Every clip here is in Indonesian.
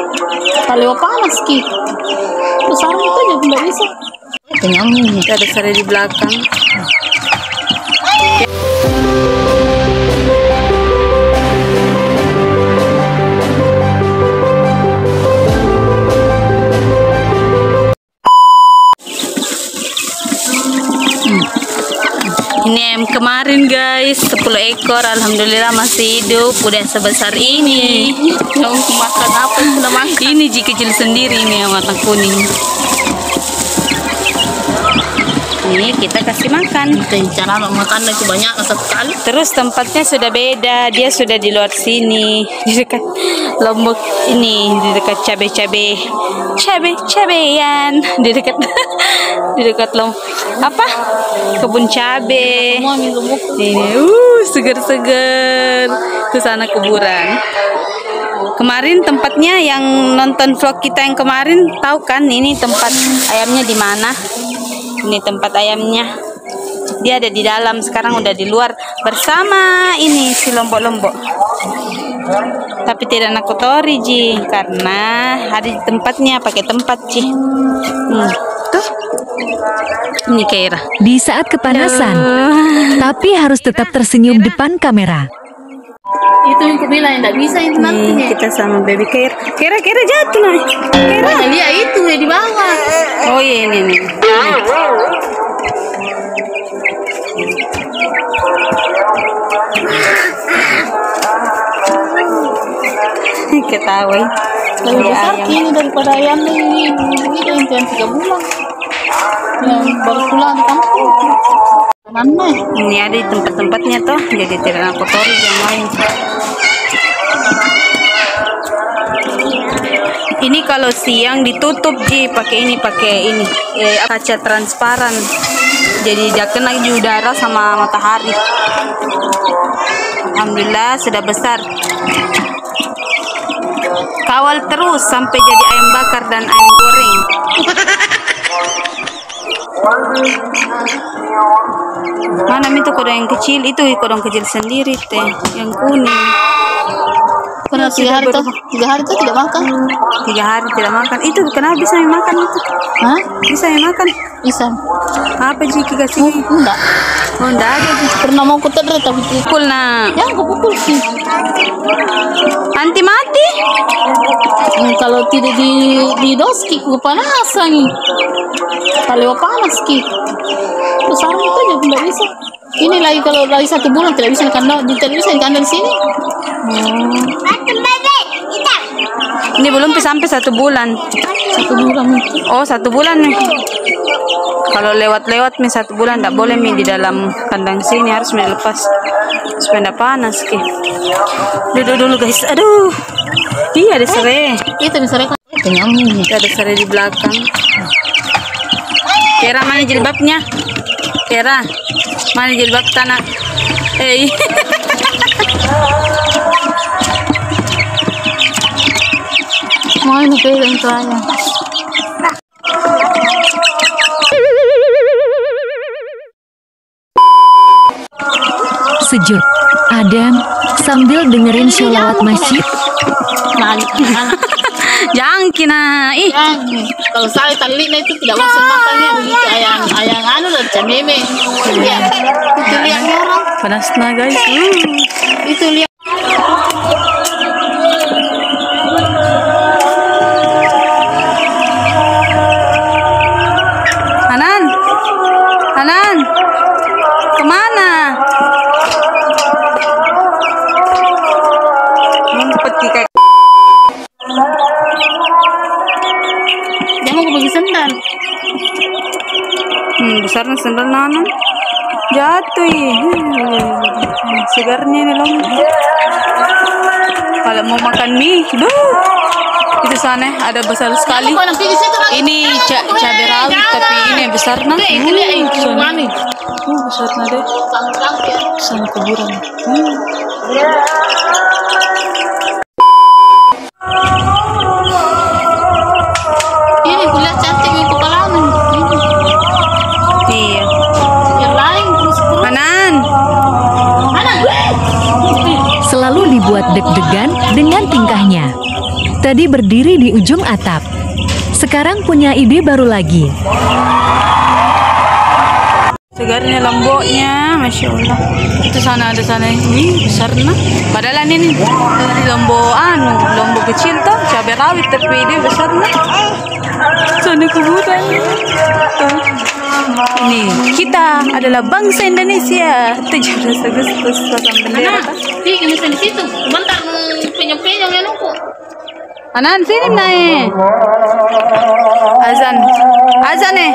Kalau panas ki. Besar itu jadi nggak bisa. Kenyang, ada sari di belakang. Ini ayam kemarin guys, 10 ekor, alhamdulillah masih hidup, udah sebesar ini. Yang makan apa sudah makan? Ini ji kecil sendiri nih yang warna kuning. Ini kita kasih makan. Cara makan itu banyak satu kali. Terus tempatnya sudah beda, dia sudah di luar sini, di dekat Lombok ini, di dekat cabean, di dekat di dekat kebun cabe. Ini seger-seger. Ke sana kuburan. Kemarin tempatnya yang nonton vlog kita yang kemarin tahu kan, ini tempat ayamnya di mana? Ini tempat ayamnya. Dia ada di dalam, sekarang udah di luar bersama ini si lombok-lombok. Tapi tidak nak kotori ji, karena ada di tempatnya, pakai tempat ji. Tuh. Ini Kaira. Di saat kepanasan, tapi harus tetap tersenyum depan kamera. Itu yang kubilang tidak bisa itu nantinya. Kita sama baby Kaira. Kaira jatuh nih. Kaira. Lihat itu ya di bawah. Oh iya ini. Ketahui. Lebih besar ini daripada ayam ini yang 3 bulan. Yang baru pulang di kampung. Mana? Ini ada di tempat-tempatnya toh, jadi tidak kotori yang lain. Ini kalau siang ditutup ji, pakai ini kaca transparan. Jadi dia kena di udara sama matahari. Alhamdulillah sudah besar. Kawal terus sampai jadi ayam bakar dan ayam goreng. Mana itu kodong yang kecil, itu kodong kecil sendiri teh, yang kuning. Karena 3 hari itu tidak makan. 3 hari tidak makan. Itu kenapa bisa makan itu? Hah? Bisa makan? Bisa. Apa Jiki kasih? Enggak. Oh, enggak ada. Pernah mau kutedre tapi pukul nak. Ya, aku pukul sih. Anti mati? Kalau tidak di doski kepanasan nih. Kalau panas ki. Besar itu jadi tidak bisa. Ini lagi kalau lagi 1 bulan tidak bisa kandang di televisi kandang sini. Ini belum sampai 1 bulan. 1 bulan. Oh 1 bulan nih. Kalau lewat nih 1 bulan tidak boleh nih di dalam kandang sini, harus dilepas supaya tidak panas ki. Duduk dulu guys. Aduh. Iya ada serai. Itu serai. Kenyang. Ada serai di belakang. Kira mana jilbabnya? Kira mana jilbab tanah? Mau ini pegang itu aja. Sejuk, adem, sambil dengerin sholawat masjid. Jangan kina. Kalau saya tali itu tidak masuk makannya begitu ayang anu dan cameme. Ya, itu lihat orang. Panas nah guys. Itu lihat. Hanan, kemana? Peti kayak. Jangan aku bagi sendal. Besarnya sendal Nanan. Jatuh. Segarnya ini loh. Kalau mau makan mie, itu sana ada besar sekali. Ini cabai rawit tapi ini besar nah. Ini besar nah deh. Sana kuburan. Ini kulihat cantik itu kepalamu. Iya. Yang lain terus. Hanan. Selalu dibuat deg-degan dengan tingkahnya. tadi berdiri di ujung atap. Sekarang punya ide baru lagi. Segarnya lomboknya, Masya Allah. Itu sana ada sana, wih besar nah. Padahal ini lombok kecil tuh, cabai rawit tapi dia besar nah. Sana kuburan. Ini kita adalah bangsa Indonesia. 17 Agustus pasang bendera. Ini di situ. Bentar penyong-penyong yang nunggu. Anan sini naik. Azan nih.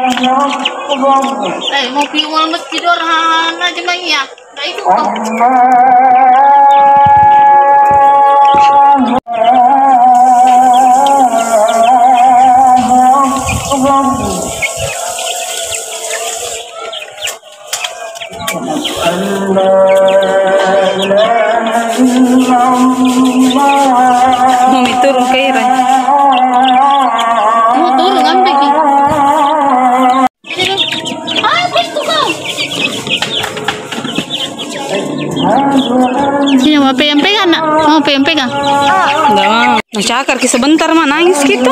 Mau pergi mal masjid orang aja banyak. Nah itu kok. Mau turun ke Iran. Mau turun ngambil nih. Apa itu kau? Sini mau pegang nak? Mau pegang? Enggak mau. Nah, cakar ki sebentar mah nangis gitu.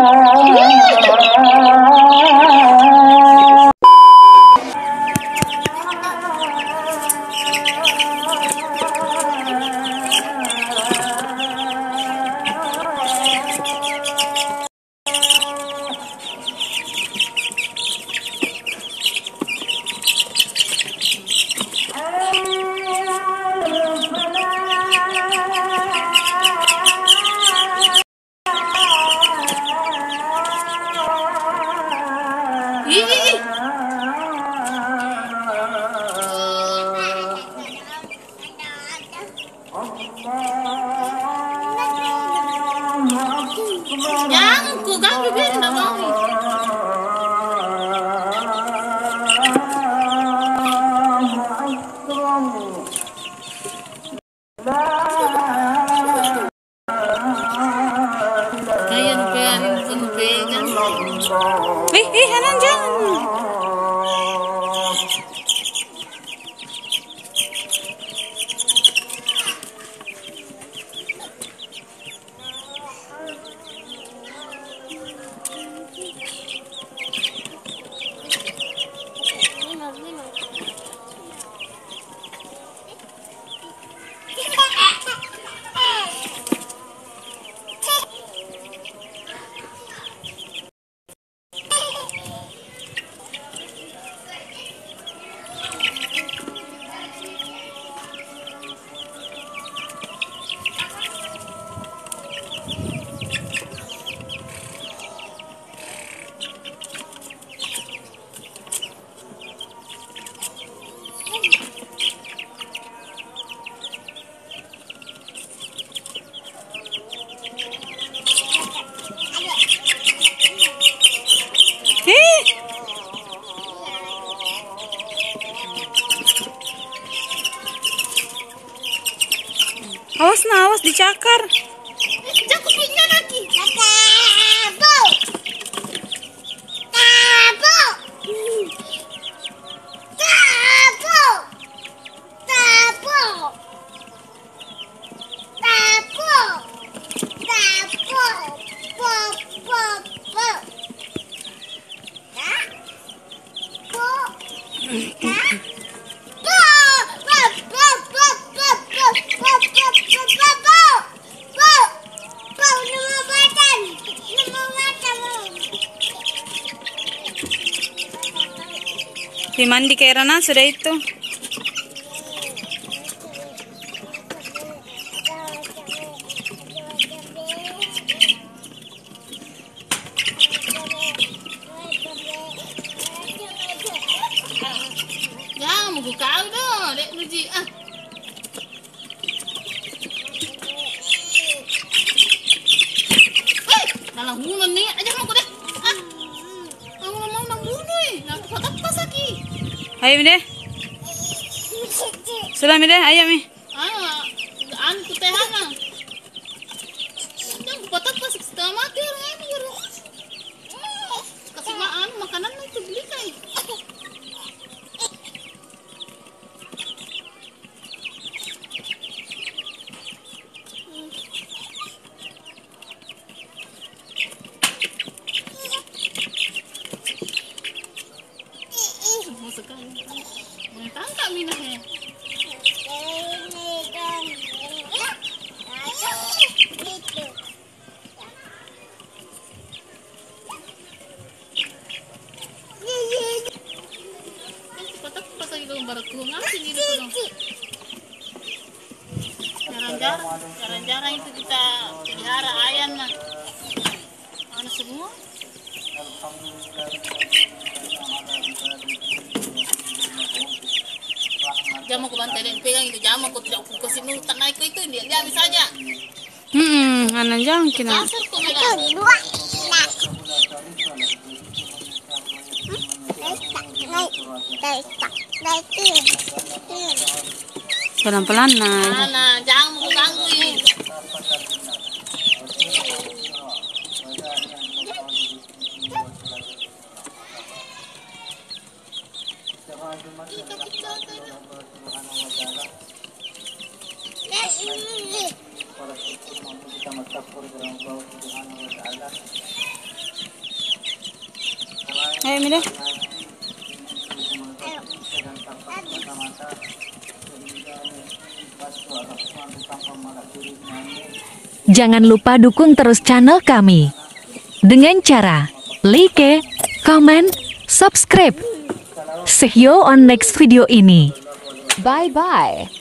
Jangan ku ganggu dia tidak mau. Kayak pegang. Hanan jangan. Awas dicakar. Jangan punya lagi. Di mandi ke Rana sudah itu. Jangan mau kau dah, dek Nuji ah. Dalam bulan ni aja mau deh. Ah. Mau nang bunuh nak patah pasaki. Ayo mi deh. Sudah mi deh, ayo mi. An kutehana. Jangan patah pas setengah mati orang ini baru. Kasih makanan itu beli kai. Jamu ke bantai dan pegang itu jamu aku tidak aku kasih nulu tak naik itu dia habis saja. Anan jang kina. Kasar kok bilang. Pelan-pelan naik. Mana jangan aku ganggu ini. Ayo Mira. Jangan lupa dukung terus channel kami dengan cara like, comment, subscribe. See you on next video ini. Bye-bye.